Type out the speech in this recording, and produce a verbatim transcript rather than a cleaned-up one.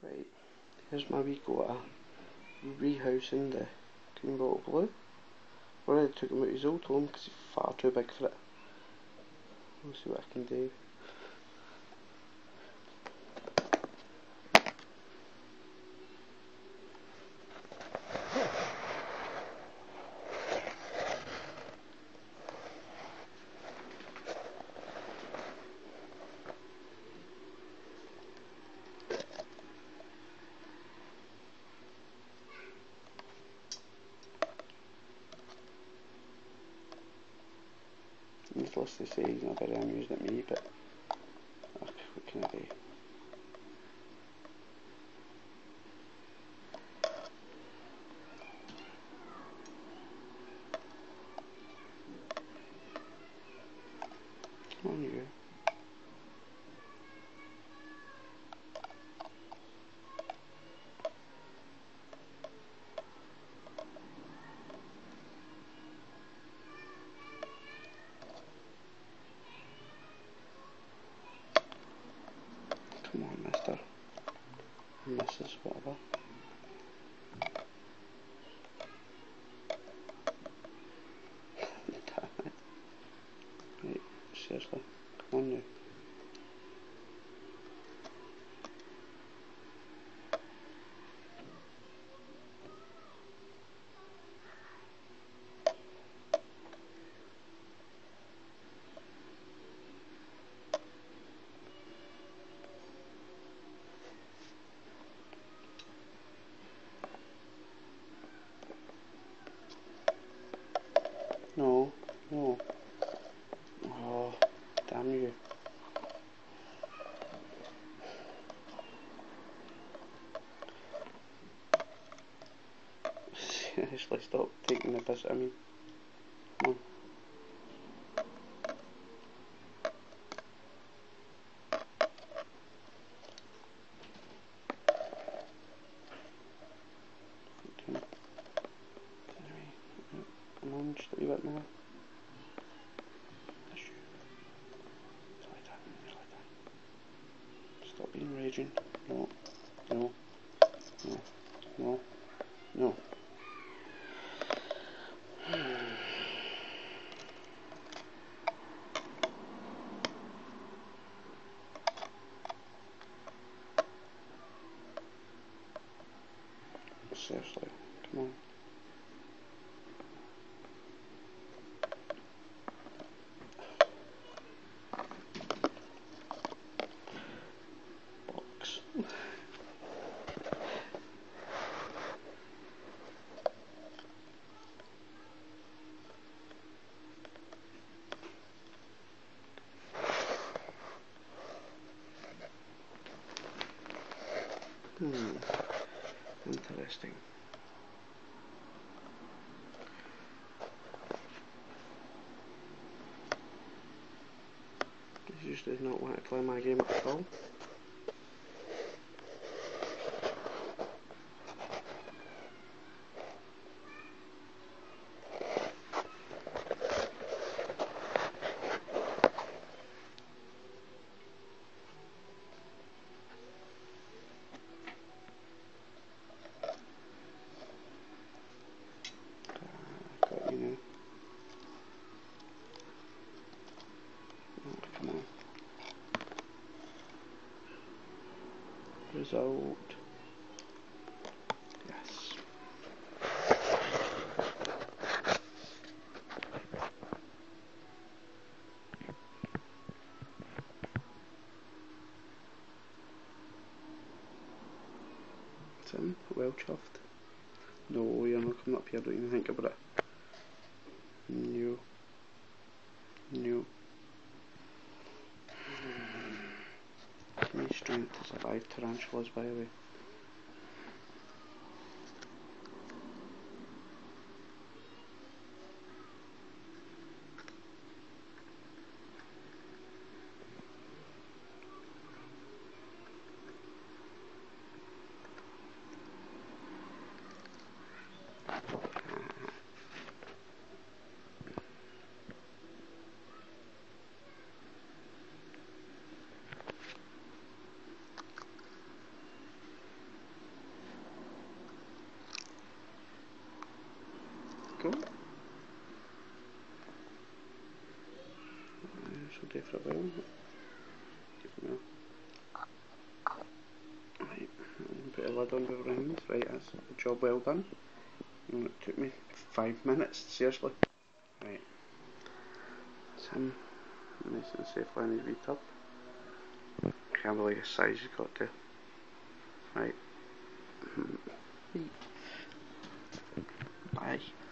Right, here's my wee go at rehousing the green bottle blue. I already took him out his old home because he's far too big for it. We'll see what I can do. Needless to say, he's not very amused at me, but ugh, what can I do? Come on, you. Come on, mister. Missus, whatever. Damn it. Right, seriously. Come on now. No, no. Oh, damn you. Seriously, stop taking the piss out of me. Come on. Okay. Anyway, come on, just a wee bit more. Stop being raging. No, no, no, no, no. Seriously, come on. Box. Hmm. Interesting. He just does not want to play my game at all. Uh, got you now. Oh, come on. Result. Yes. Tim, well chuffed. No, you're not coming up here, don't even think about it. No. No. Give me strength to survive tarantulas, by the way. go. This will do for a while. Give me a... Right, put a lid on before I move. Right, that's a job well done. And it took me five minutes, seriously. Right. That's him. Nice and safely in his wee tub. Can't believe the size he's got to. Right. Bye.